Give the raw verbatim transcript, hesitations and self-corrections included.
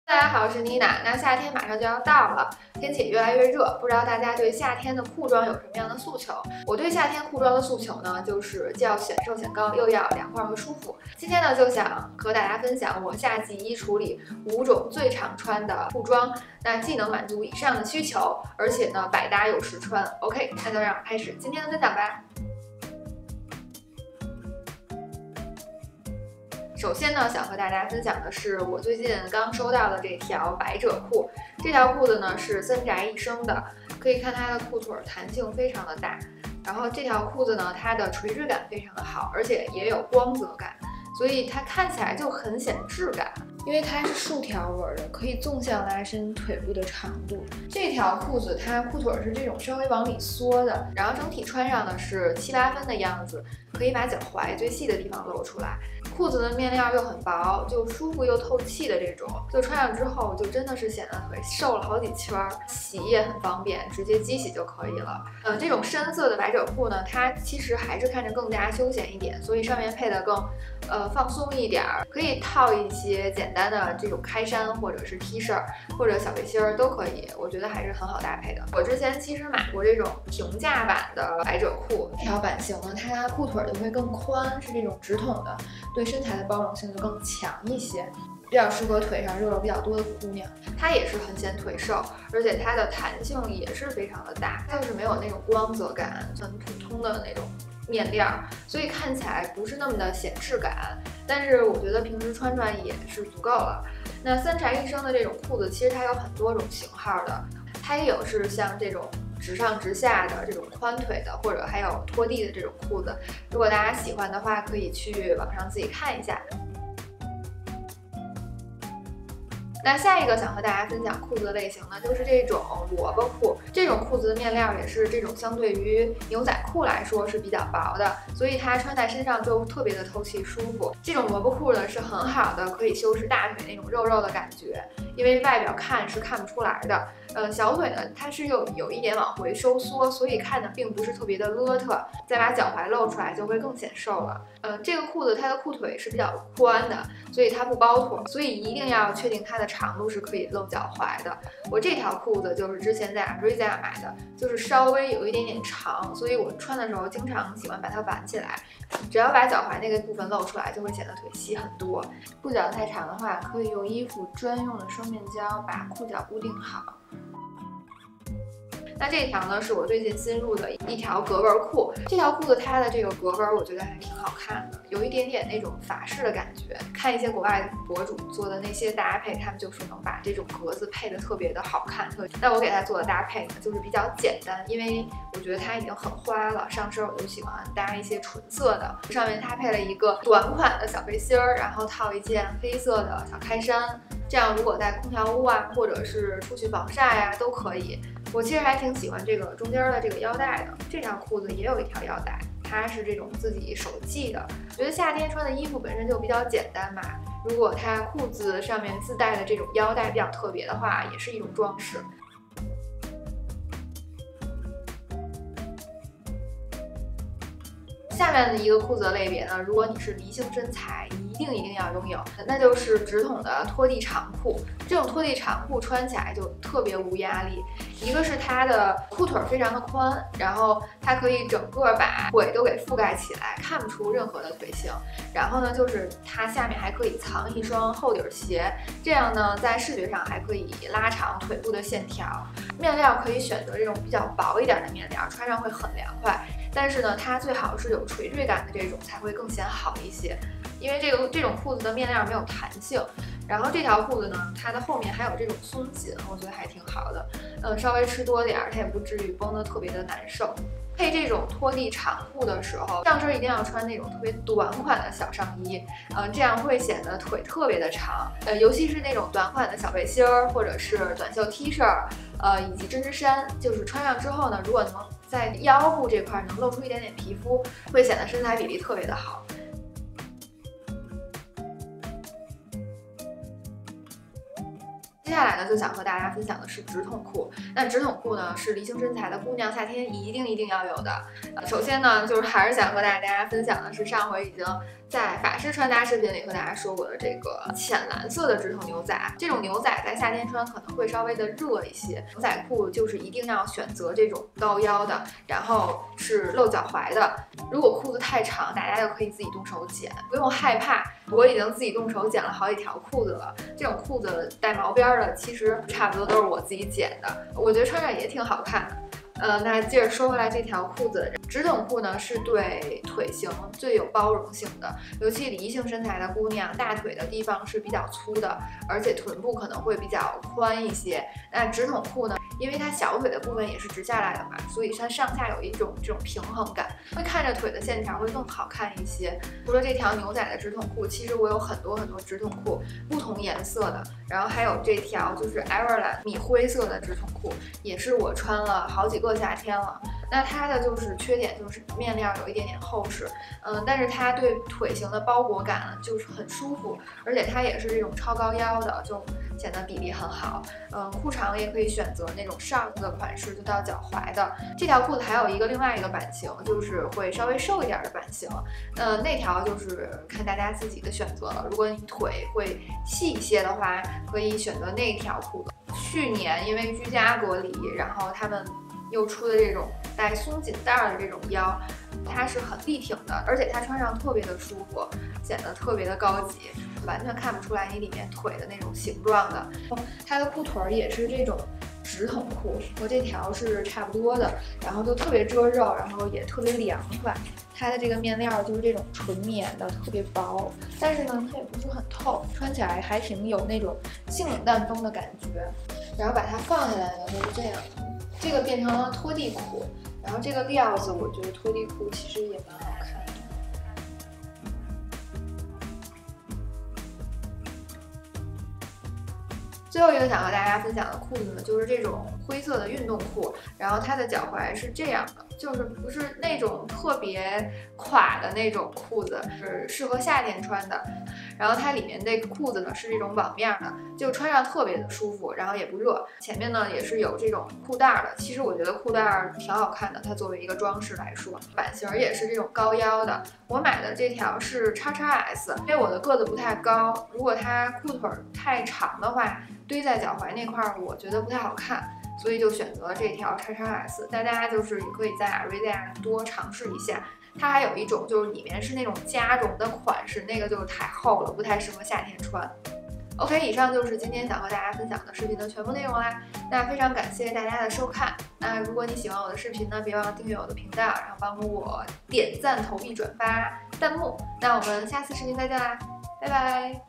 大家好，我是妮娜。那夏天马上就要到了，天气也越来越热，不知道大家对夏天的裤装有什么样的诉求？我对夏天裤装的诉求呢，就是既要显瘦显高，又要凉快和舒服。今天呢，就想和大家分享我夏季衣橱里五种最常穿的裤装，那既能满足以上的需求，而且呢百搭又实穿。OK， 那就让我开始今天的分享吧。首先呢，想和大家分享的是我最近刚收到的这条百褶裤。这条裤子呢是三宅一生的，可以看它的裤腿弹性非常的大。然后这条裤子呢，它的垂直感非常的好，而且也有光泽感，所以它看起来就很显质感。因为它是竖条纹的，可以纵向拉伸腿部的长度。这条裤子它裤腿是这种稍微往里缩的，然后整体穿上的是七八分的样子，可以把脚踝最细的地方露出来。裤子的面料又很薄，就舒服又透气的这种，就穿上之后就真的是显得腿瘦了好几圈，洗也很方便，直接机洗就可以了。嗯、呃，这种深色的百褶裤呢，它其实还是看着更加休闲一点，所以上面配的更呃放松一点，可以套一些简单的这种开衫或者是 T 恤或者小背心儿都可以，我觉得还是很好搭配的。我之前其实买过这种平价版的百褶裤，这条版型呢，它裤腿就会更宽，是这种直筒的，对身材的包容性就更强一些，比较适合腿上肉肉比较多的姑娘。它也是很显腿瘦，而且它的弹性也是非常的大，就是没有那种光泽感，很普通的那种面料，所以看起来不是那么的显质感，但是我觉得平时穿穿也是足够了。那三宅一生的这种裤子，其实它有很多种型号的，它也有是像这种直上直下的这种宽腿的，或者还有拖地的这种裤子。如果大家喜欢的话，可以去网上自己看一下。那下一个想和大家分享裤子的类型呢，就是这种萝卜裤。这种裤子的面料也是这种相对于牛仔裤来说是比较薄的，所以它穿在身上就特别的透气舒服。这种萝卜裤呢是很好的，可以修饰大腿那种肉肉的感觉，因为外表看是看不出来的。呃，小腿呢它是有有一点往回收缩，所以看的并不是特别的邋遢，再把脚踝露出来就会更显瘦了。呃，这个裤子它的裤腿是比较宽的，所以它不包腿，所以一定要确定它的长度是可以露脚踝的。我这条裤子就是之前在 Ariza 买的，就是稍微有一点点长，所以我穿的时候经常喜欢把它挽起来，只要把脚踝那个部分露出来，就会显得腿细很多。裤脚太长的话，可以用衣服专用的双面胶把裤脚固定好。那这条呢是我最近新入的一条格纹裤，这条裤子它的这个格纹我觉得还挺好看的，有一点点那种法式的感觉。看一些国外博主做的那些搭配，他们就是能把这种格子配的特别的好看。那我给它做的搭配呢，就是比较简单，因为我觉得它已经很花了，上身我就喜欢搭一些纯色的，上面它配了一个短款的小背心儿，然后套一件黑色的小开衫。这样如果在空调屋啊，或者是出去防晒呀、啊，都可以。我其实还挺喜欢这个中间的这个腰带的，这条裤子也有一条腰带，它是这种自己手系的。我觉得夏天穿的衣服本身就比较简单嘛，如果它裤子上面自带的这种腰带比较特别的话，也是一种装饰。下面的一个裤子的类别呢，如果你是梨形身材，一定一定要拥有的，那就是直筒的拖地长裤。这种拖地长裤穿起来就特别无压力，一个是它的裤腿非常的宽，然后它可以整个把腿都给覆盖起来，看不出任何的腿型。然后呢，就是它下面还可以藏一双厚底鞋，这样呢，在视觉上还可以拉长腿部的线条。面料可以选择这种比较薄一点的面料，穿上会很凉快。但是呢，它最好是有垂坠感的这种才会更显好一些，因为这个这种裤子的面料没有弹性。然后这条裤子呢，它的后面还有这种松紧，我觉得还挺好的。嗯，稍微吃多点儿，它也不至于绷得特别的难受。配这种拖地长裤的时候，上身一定要穿那种特别短款的小上衣，嗯，这样会显得腿特别的长。呃，尤其是那种短款的小背心儿，或者是短袖 T 恤，呃，以及针织衫，就是穿上之后呢，如果能在腰部这块能露出一点点皮肤，会显得身材比例特别的好。接下来呢，就想和大家分享的是直筒裤。那直筒裤呢，是梨形身材的姑娘夏天一定一定要有的。呃，首先呢，就是还是想和大家分享的是上回已经在法式穿搭视频里和大家说过的这个浅蓝色的直筒牛仔，这种牛仔在夏天穿可能会稍微的热一些。牛仔裤就是一定要选择这种高腰的，然后是露脚踝的。如果裤子太长，大家就可以自己动手剪，不用害怕。我已经自己动手剪了好几条裤子了，这种裤子带毛边的，其实差不多都是我自己剪的，我觉得穿着也挺好看的。呃，那接着说回来，这条裤子，直筒裤呢是对腿型最有包容性的，尤其梨形身材的姑娘，大腿的地方是比较粗的，而且臀部可能会比较宽一些。那直筒裤呢，因为它小腿的部分也是直下来的嘛，所以它上下有一种这种平衡感，会看着腿的线条会更好看一些。除了这条牛仔的直筒裤，其实我有很多很多直筒裤，不同颜色的，然后还有这条就是 Everlane 米灰色的直筒裤，也是我穿了好几个夏天了。那它的就是缺点就是面料有一点点厚实，嗯，但是它对腿型的包裹感就是很舒服，而且它也是这种超高腰的，就显得比例很好。嗯，裤长也可以选择那种上的款式，就到脚踝的。这条裤子还有一个另外一个版型，就是会稍微瘦一点的版型，呃，那条就是看大家自己的选择了。如果你腿会细一些的话，可以选择那条裤子。去年因为居家隔离，然后他们又出的这种带松紧带的这种腰，它是很立挺的，而且它穿上特别的舒服，显得特别的高级，完全看不出来你里面腿的那种形状的。它的裤腿也是这种直筒裤，和这条是差不多的，然后就特别遮肉，然后也特别凉快。它的这个面料就是这种纯棉的，特别薄，但是呢，它也不是很透，穿起来还挺有那种性冷淡风的感觉。然后把它放下来呢，就是这样。这个变成了拖地裤，然后这个料子，我觉得拖地裤其实也蛮好看的。最后一个想和大家分享的裤子呢，就是这种灰色的运动裤，然后它的脚踝是这样的，就是不是那种特别垮的那种裤子，是适合夏天穿的。然后它里面这个裤子呢是这种网面的，就穿上特别的舒服，然后也不热。前面呢也是有这种裤带的，其实我觉得裤带挺好看的，它作为一个装饰来说，版型也是这种高腰的。我买的这条是 X X S， 因为我的个子不太高，如果它裤腿太长的话，堆在脚踝那块儿，我觉得不太好看。所以就选择了这条 X X S， 大家就是也可以在 Aritzia 多尝试一下。它还有一种就是里面是那种加绒的款式，那个就是太厚了，不太适合夏天穿。OK， 以上就是今天想和大家分享的视频的全部内容啦。那非常感谢大家的收看。那如果你喜欢我的视频呢，别忘了订阅我的频道，然后帮我点赞、投币、转发、弹幕。那我们下次视频再见啦，拜拜。